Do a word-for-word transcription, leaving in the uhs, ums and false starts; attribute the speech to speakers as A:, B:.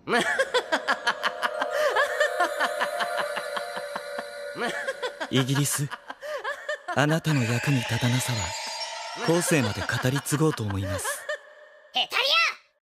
A: イギリス、あなたの役に立たなさは後世まで語り継ごうと思います。